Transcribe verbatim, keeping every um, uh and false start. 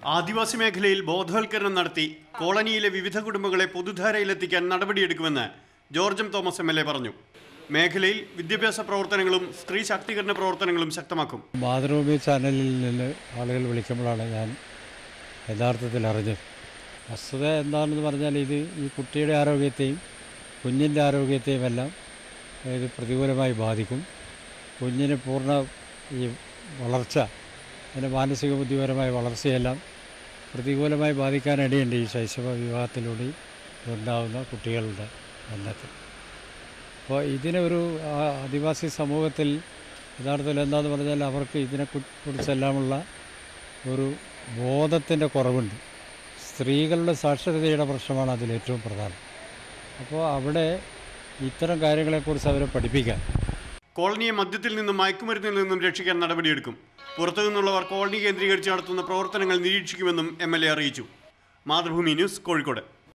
ആദിവാസി മേഖലയിൽ ബോധവൽക്കരണം നടത്തി കോളനിയിലെ വിവിധ കുടുംബങ്ങളെ പൊതുധാരയിലെത്തിക്കാൻ നടപടിയെടുക്കുമെന്ന് George M Thomas M L A പറഞ്ഞു. മേഖലയിൽ വിദ്യാഭ്യാസ പ്രവർത്തനങ്ങളും സ്ത്രീ ശാക്തീകരണ പ്രവർത്തനങ്ങളും ശക്തമാക്കും. മാതൃഭൂമി ചാനലിൽ നിന്ന് ആളുകൾ വിളിക്കുമ്പോഴാണ് ഞാൻ യഥാർത്ഥത്തിൽ അറിഞ്ഞത്. വസ്തുത എന്താണെന്ന് പറഞ്ഞാൽ ഇത് ഈ കുട്ടിയുടെ ആരോഗ്യത്തെയും കുഞ്ഞിൻ്റെ ആരോഗ്യത്തെയും എല്ലാം ഇത് പ്രതികൂലമായി ബാധിക്കും. കുഞ്ഞിന് പൂർണ്ണ ഈ വളർച്ച, അതിൻ്റെ മാനസിക ബുദ്ധിപരമായ വളർച്ചയെല്ലാം പ്രതികൂലമായി ബാധിക്കാനിടയുണ്ട് ഈ ശൈശവ വിവാഹത്തിലൂടെ ഉണ്ടാകുന്ന കുട്ടികളുടെ എണ്ണത്തിൽ. അപ്പോൾ ഇതിനൊരു ആദിവാസി സമൂഹത്തിൽ യഥാർത്ഥത്തിൽ എന്താണെന്ന് പറഞ്ഞാൽ അവർക്ക് ഇതിനെക്കുറിച്ചെല്ലാമുള്ള ഒരു ബോധത്തിൻ്റെ കുറവുണ്ട്. സ്ത്രീകളുടെ സാക്ഷരതയുടെ പ്രശ്നമാണ് അതിലേറ്റവും പ്രധാനം. അപ്പോൾ അവിടെ ഇത്തരം കാര്യങ്ങളെക്കുറിച്ച് അവരെ പഠിപ്പിക്കാൻ. കോളനിയെ മദ്യത്തിൽ നിന്നും മയക്കുമരുന്നിൽ നിന്നും രക്ഷിക്കാൻ നടപടിയെടുക്കും. പുറത്തു നിന്നുള്ളവർ കോളനി കേന്ദ്രീകരിച്ച് നടത്തുന്ന പ്രവർത്തനങ്ങൾ നിരീക്ഷിക്കുമെന്നും എം എൽ എ അറിയിച്ചു. മാതൃഭൂമി ന്യൂസ്, കോഴിക്കോട്.